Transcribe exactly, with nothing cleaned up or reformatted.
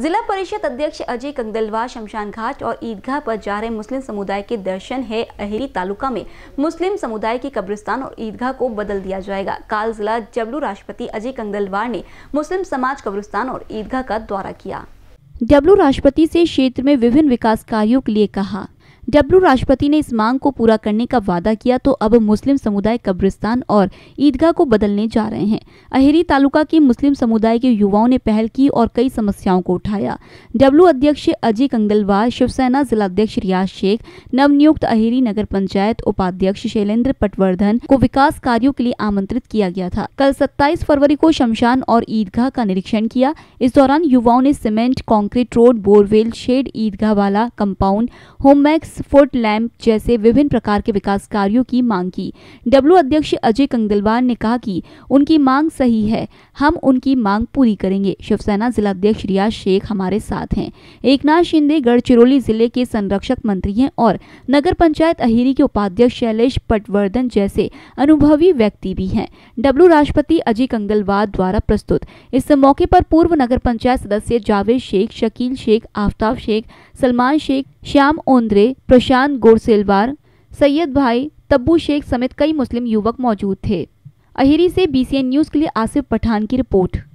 जिला परिषद अध्यक्ष अजय कंगलवार शमशान घाट और ईदगाह पर जा रहे मुस्लिम समुदाय के दर्शन है। अहेरी तालुका में मुस्लिम समुदाय की कब्रिस्तान और ईदगाह को बदल दिया जाएगा। काल जिला डब्ल्यू राष्ट्रपति अजय कंगलवार ने मुस्लिम समाज कब्रिस्तान और ईदगाह का दौरा किया। डब्ल्यू राष्ट्रपति से क्षेत्र में विभिन्न विकास कार्यों के लिए कहा। डब्ल्यू राष्ट्रपति ने इस मांग को पूरा करने का वादा किया तो अब मुस्लिम समुदाय कब्रिस्तान और ईदगाह को बदलने जा रहे हैं। अहेरी तालुका के मुस्लिम समुदाय के युवाओं ने पहल की और कई समस्याओं को उठाया। डब्ल्यू अध्यक्ष अजय कंगलवार, शिवसेना जिलाध्यक्ष रियाज शेख, नवनियुक्त अहेरी नगर पंचायत उपाध्यक्ष शैलेंद्र पटवर्धन को विकास कार्यों के लिए आमंत्रित किया गया था। कल सत्ताईस फरवरी को शमशान और ईदगाह का निरीक्षण किया। इस दौरान युवाओं ने cement, concrete road, borewell, shed, ईदगाह वाला कंपाउंड, होममैक्स, फुट लैंप जैसे विभिन्न प्रकार के विकास कार्यों की मांग की। डब्ल्यू अध्यक्ष अजय कंगलवार ने कहा कि उनकी मांग सही है, हम उनकी मांग पूरी करेंगे। शिवसेना जिलाध्यक्ष रियाज शेख हमारे साथ हैं। एकनाथ शिंदे गढ़चिरौली जिले के संरक्षक मंत्री हैं और नगर पंचायत अहेरी के उपाध्यक्ष शैलेश पटवर्धन जैसे अनुभवी व्यक्ति भी हैं। डब्ल्यू राष्ट्रपति अजय कंगलवार द्वारा प्रस्तुत इस मौके पर पूर्व नगर पंचायत सदस्य जावेद शेख, शकील शेख, आफ्ताब शेख, सलमान शेख, श्याम ओंद्रे, प्रशांत गोरसेलवार, सैयद भाई, तब्बू शेख समेत कई मुस्लिम युवक मौजूद थे। अहेरी से बी सी एन न्यूज के लिए आसिफ पठान की रिपोर्ट।